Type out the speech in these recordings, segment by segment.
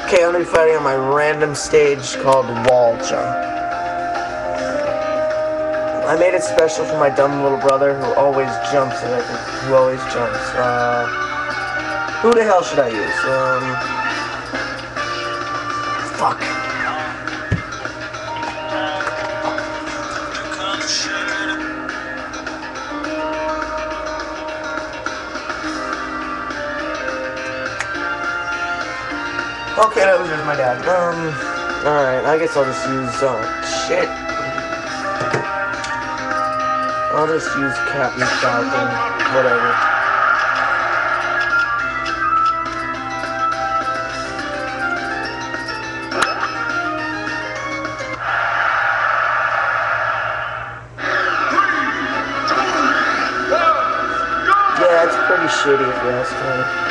Okay, I'm gonna be fighting on my random stage called Wall Jump. I made it special for my dumb little brother who always jumps and who always jumps. Who the hell should I use? Fuck. Okay, that was just my dad. Alright, I guess I'll just use, shit. I'll just use Captain Falcon, whatever. Yeah, it's pretty shitty if you ask me.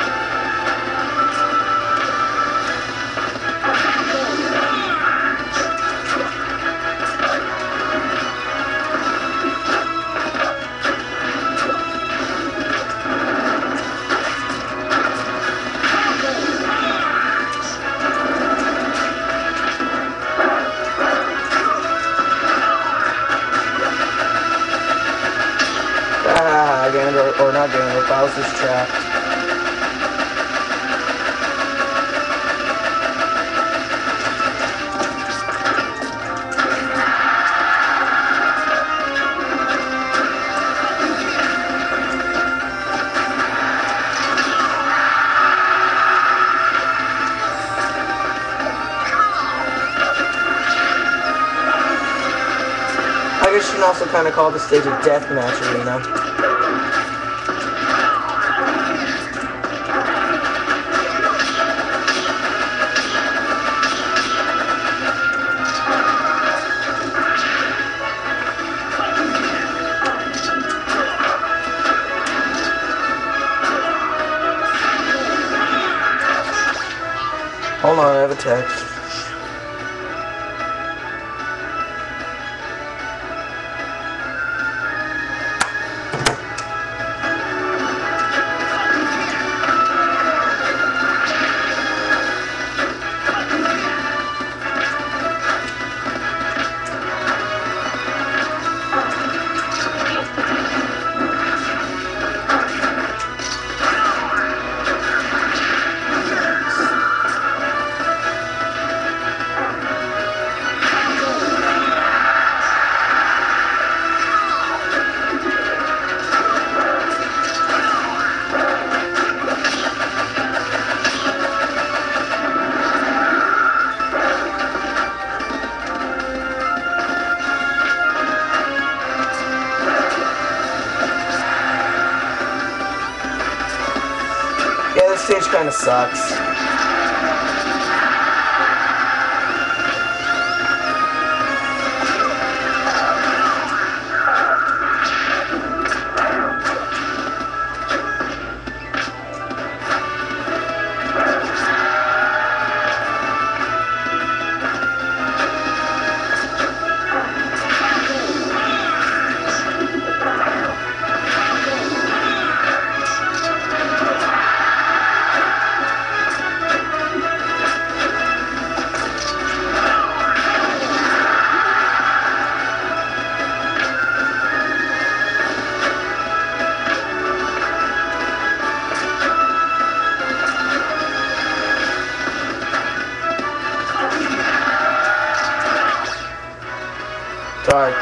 Or not Gandalf, Bowser's trapped. I guess you can also kind of call this stage a deathmatch arena. Hold on, I have a text. Yeah, this stage kind of sucks. Sorry.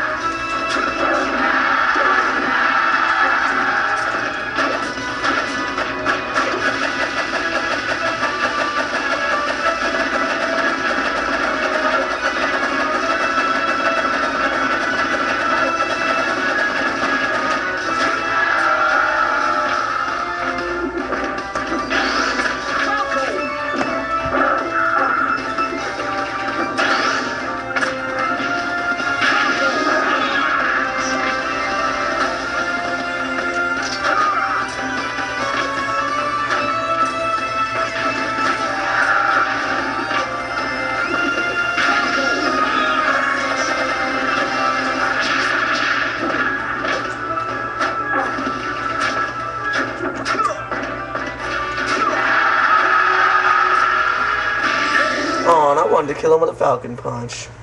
wanted to kill him with a falcon punch.